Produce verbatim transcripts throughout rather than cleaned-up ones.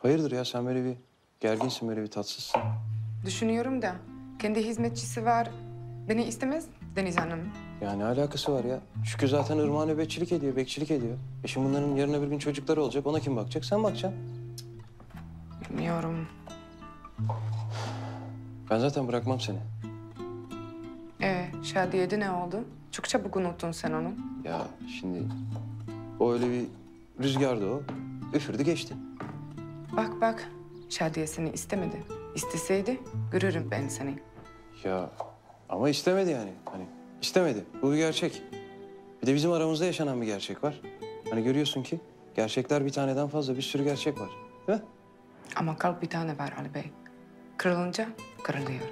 Hayırdır ya, sen böyle bir gerginsin, böyle bir tatsızsın. Düşünüyorum da kendi hizmetçisi var. Beni istemez Deniz Hanım. Ya ne alakası var ya? Şükrü zaten Irmak'a nöbetçilik ediyor, bekçilik ediyor. E şimdi bunların yarın öbür gün çocukları olacak. Ona kim bakacak? Sen bakacaksın. Bilmiyorum. Ben zaten bırakmam seni. Ee, Şadiye'de ne oldu? Çok çabuk unuttun sen onu. Ya şimdi o öyle bir rüzgardı o. Üfürdü geçti. Bak bak, Şadiye seni istemedi. İsteseydi görürüm ben seni. Ya ama istemedi yani. Hani istemedi. Bu bir gerçek. Bir de bizim aramızda yaşanan bir gerçek var. Hani görüyorsun ki gerçekler bir taneden fazla, bir sürü gerçek var. Değil mi? Ama kalp bir tane var Ali Bey. Kırılınca kırılıyor.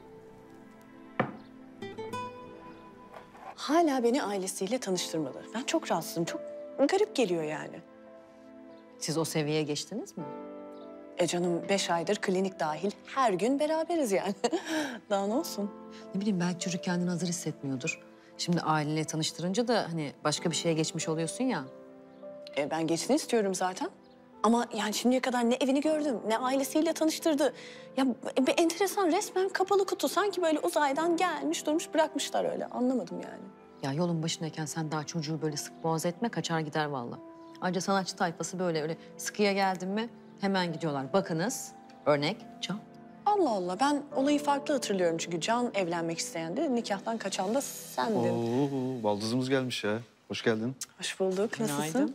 Hala beni ailesiyle tanıştırmadı. Ben çok rahatsızım. Çok garip geliyor yani. Siz o seviyeye geçtiniz mi? E canım beş aydır klinik dahil her gün beraberiz yani. Daha ne olsun? Ne bileyim belki çocuk kendini hazır hissetmiyordur. Şimdi aileyle tanıştırınca da hani başka bir şeye geçmiş oluyorsun ya. E ben geçsin istiyorum zaten. Ama yani şimdiye kadar ne evini gördüm, ne ailesiyle tanıştırdı. Ya bir enteresan, resmen kapalı kutu. Sanki böyle uzaydan gelmiş, durmuş, bırakmışlar öyle. Anlamadım yani. Ya yolun başındayken sen daha çocuğu böyle sık boğaz etme, kaçar gider vallahi. Ayrıca sanatçı tayfası böyle öyle sıkıya geldin mi hemen gidiyorlar. Bakınız örnek Can. Allah Allah, ben olayı farklı hatırlıyorum çünkü Can evlenmek isteyendi, nikahtan kaçan da sendin. Oo, baldızımız gelmiş ya. Hoş geldin. Hoş bulduk, nasılsın? Günaydın.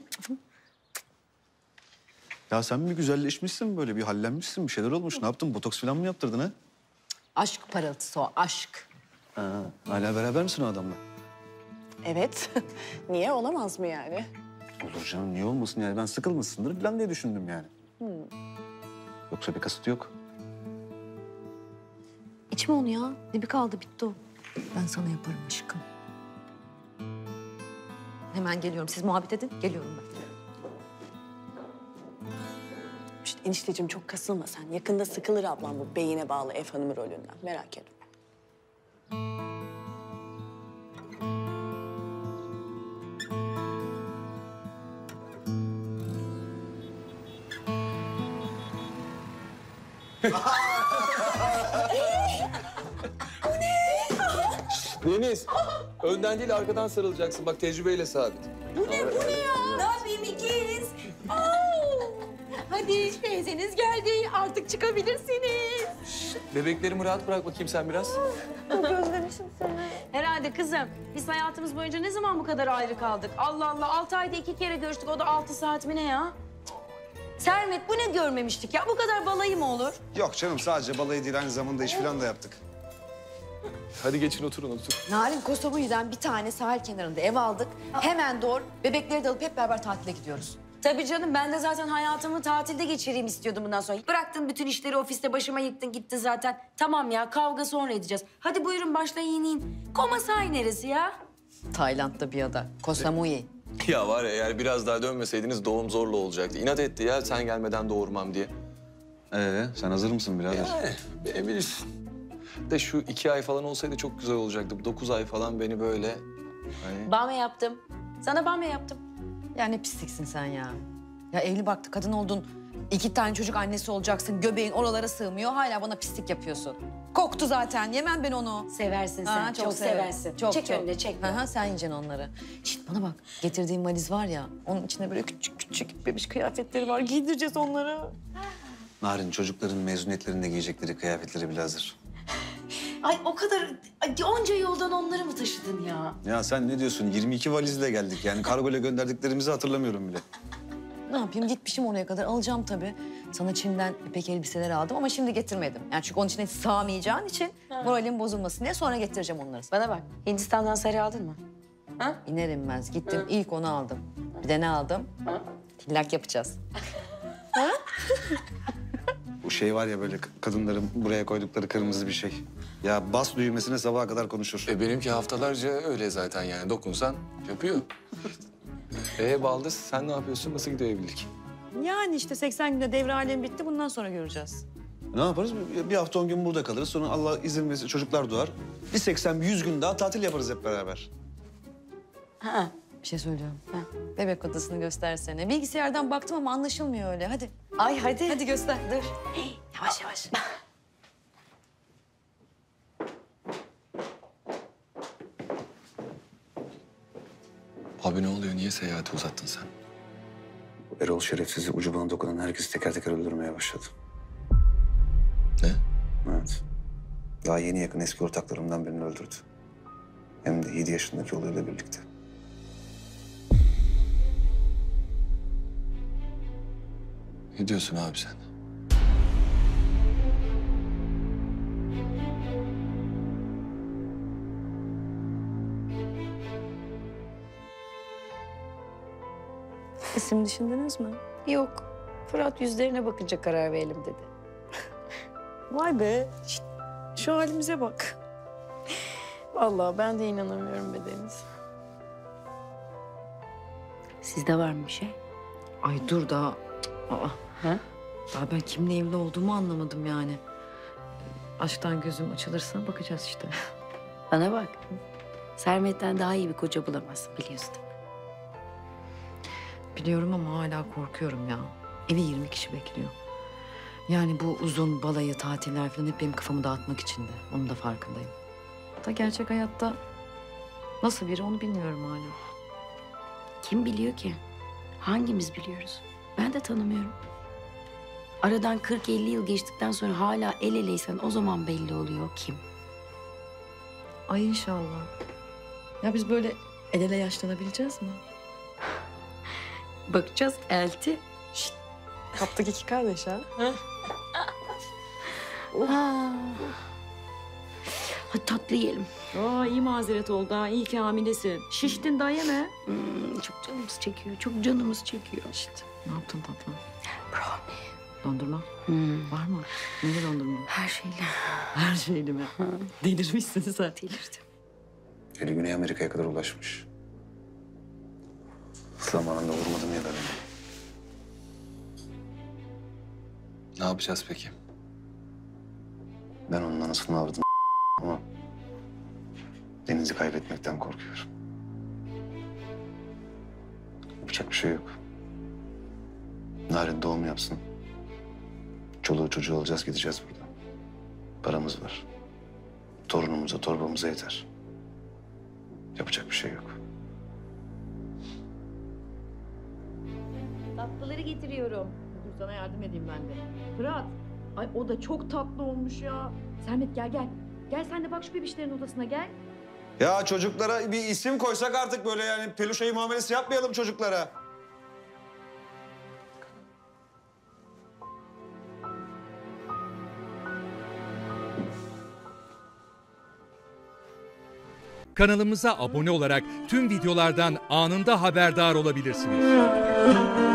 Ya sen bir güzelleşmişsin böyle, bir hallenmişsin, bir şeyler olmuş. Ne yaptın? Botoks falan mı yaptırdın ha? Aşk parıltısı o, aşk. Ha, hala beraber misin o adamla? Evet, niye olamaz mı yani? Olur canım, niye olmasın yani? Ben sıkılmışsındır falan diye düşündüm yani. Yoksa bir kasıt yok. İçme onu ya. Dibi kaldı, bitti o. Ben sana yaparım aşkım. Hemen geliyorum. Siz muhabbet edin, geliyorum ben. İşte enişteciğim çok kasılma sen. Yakında sıkılır ablam bu beyine bağlı ev hanımı rolünden. Merak etme. Deniz, önden değil arkadan sarılacaksın. Bak tecrübeyle sabit. Bu ne, bu ne ya? Ne yapayım ikiz? Oo! Hadi teyzeniz geldi. Artık çıkabilirsiniz. Bebeklerimi rahat bırak bakayım sen biraz. Herhalde kızım. Biz hayatımız boyunca ne zaman bu kadar ayrı kaldık? Allah Allah, altı ayda iki kere görüştük. O da altı saat mi ne ya? Sermet, bu ne görmemiştik ya? Bu kadar balayı mı olur? Yok canım, sadece balayı değil, aynı zamanda iş falan da yaptık. Hadi geçin oturun otur. Narin Kosovo'dan bir tane sahil kenarında ev aldık. Hemen doğru bebekleri de alıp hep beraber tatile gidiyoruz. Tabii canım, ben de zaten hayatımı tatilde geçireyim istiyordum bundan sonra. Bıraktın bütün işleri, ofiste başıma yıktın gitti zaten. Tamam ya, kavga sonra edeceğiz. Hadi buyurun başlayın inin. Koma sahil neresi ya? Tayland'da bir ada. Koh Samui. Ya var ya, eğer biraz daha dönmeseydiniz doğum zorlu olacaktı. İnat etti ya sen gelmeden doğurmam diye. Ee, sen hazır mısın birader? Yani beni bilirsin. De şu iki ay falan olsaydı çok güzel olacaktı. Bu dokuz ay falan beni böyle... Hani... Bamya yaptım. Sana bamya yaptım. Ya ne pisliksin sen ya. Ya evli baktı kadın oldun. İki tane çocuk annesi olacaksın. Göbeğin oralara sığmıyor. Hala bana pislik yapıyorsun. Koktu zaten. Yemem ben onu. Seversin sen, Ha, çok, severim. seversin. Çok, çek çok. önüne, çek. Hı hı, sen yiyeceksin onları. Şişt bana bak. Getirdiğim valiz var ya. Onun içinde böyle küçük küçük bebiş kıyafetleri var. Giydireceğiz onları. Narin, çocukların mezuniyetlerinde giyecekleri kıyafetleri bile hazır. Ay o kadar, ay, onca yoldan onları mı taşıdın ya? Ya sen ne diyorsun? yirmi iki valizle geldik yani. Kargoyla gönderdiklerimizi hatırlamıyorum bile. Ne yapayım? Gitmişim oraya kadar. Alacağım tabii. Sana Çin'den ipek elbiseler aldım ama şimdi getirmedim. Yani çünkü onun içine sığamayacağın için moralim bozulmasın diye sonra getireceğim onları. Bana bak, Hindistan'dan sarı aldın mı? Ha? İner inmez gittim ilk onu aldım. Bir de ne aldım? Tillak yapacağız. Bu şey var ya, böyle kadınların buraya koydukları kırmızı bir şey. Ya bas düğmesine sabaha kadar konuşur. E benimki haftalarca öyle zaten yani. Dokunsan yapıyor. Ee Baldız sen ne yapıyorsun? Nasıl gidiyor evlilik? Yani işte seksen günde devre alem bitti. Bundan sonra göreceğiz. Ne yaparız? Bir- Bir hafta on gün burada kalırız. Sonra Allah izin verirse çocuklar doğar. Bir seksen, bir yüz gün daha tatil yaparız hep beraber. Ha. Bir şey söyleyeceğim. Bebek odasını göstersene. Bilgisayardan baktım ama anlaşılmıyor öyle. Hadi. Ay hadi. Hadi göster. Dur. Yavaş yavaş. Abi ne oluyor? Niye seyahati uzattın sen? Erol şerefsizi ucu bana dokunan herkesi teker teker öldürmeye başladı. Ne? Evet. Daha yeni yakın eski ortaklarımdan birini öldürdü. Hem de yedi yaşındaki oğluyla birlikte. Ne diyorsun abi sen? İsim düşündünüz mü? Yok. Fırat yüzlerine bakınca karar verelim dedi. Vay be. Şişt, şu halimize bak. Vallahi ben de inanamıyorum be Deniz. Sizde var mı bir şey? Ay dur daha. Aa. Ha? Daha ben kimle evli olduğumu anlamadım yani. Aşktan gözüm açılırsa bakacağız işte. Bana bak. Sermet'ten daha iyi bir koca bulamazsın biliyorsun. Biliyorum ama hala korkuyorum ya. Evi yirmi kişi bekliyor. Yani bu uzun balayı, tatiller falan hep benim kafamı dağıtmak için de. Onun da farkındayım. Da gerçek hayatta nasıl biri onu bilmiyorum hala. Kim biliyor ki? Hangimiz biliyoruz? Ben de tanımıyorum. Aradan kırk elli yıl geçtikten sonra hala el eleysen o zaman belli oluyor kim. Ay inşallah. Ya biz böyle el ele yaşlanabileceğiz mi? Bakacağız elti. Kaptık iki kardeş ha. Ha. Hadi tatlı yiyelim. Aa, iyi mazeret oldu ha. İyi ki hamilesin. Şiştin daha yeme. Hmm, çok canımız çekiyor. Çok canımız çekiyor. İşte. Ne yaptın tatlım? Brownie. Dondurma Hmm. var mı? Neli dondurma? Her şeyle. Her şeyli mi? Delirmişsin sen. Delirdim. Eli Güney Amerika'ya kadar ulaşmış. Zamanında vurmadım ya da beni. Ne yapacağız peki? Ben onun anasını avradım ama Deniz'i kaybetmekten korkuyorum. Yapacak bir şey yok. Narin doğum yapsın. Çoluğu çocuğu alacağız, gideceğiz buradan. Paramız var. Torunumuza, torbamıza yeter. Yapacak bir şey yok. Tatlıları getiriyorum. Dur sana yardım edeyim ben de. Fırat. Ay o da çok tatlı olmuş ya. Sermet gel gel. Gel sen de bak şu bebişlerin odasına gel. Ya çocuklara bir isim koysak artık böyle yani peluş ayı muamelesi yapmayalım çocuklara. Kanalımıza abone olarak tüm videolardan anında haberdar olabilirsiniz.